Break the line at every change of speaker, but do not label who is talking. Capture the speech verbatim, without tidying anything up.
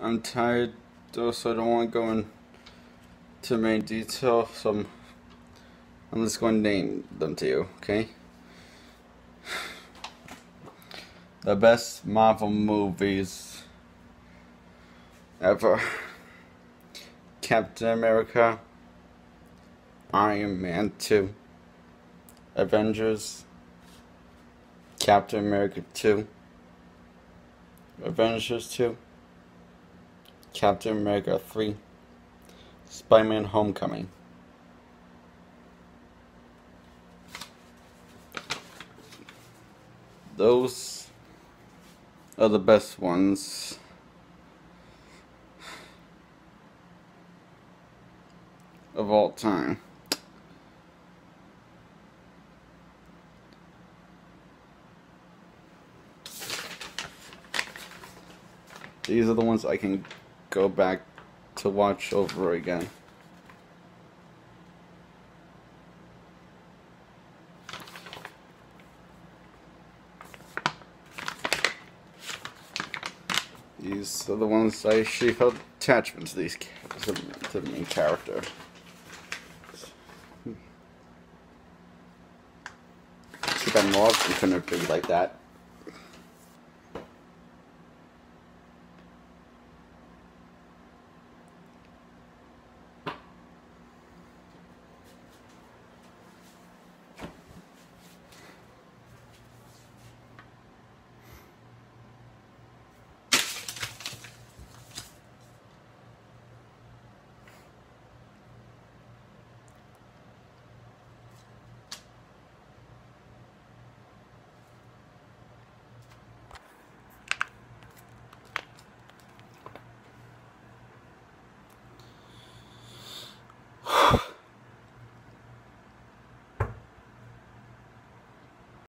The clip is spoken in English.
I'm tired, though, so I don't want to go into main detail, so I'm, I'm just going to name them to you, okay? The best Marvel movies ever. Captain America, Iron Man two, Avengers, Captain America two, Avengers two, Captain America three, Spider-Man Homecoming. Those are the best ones. Of all time. These are the ones I can go back to watch over again. These are the ones I actually felt attachment to these to, to the main character. Too bad Morgan couldn't be like that.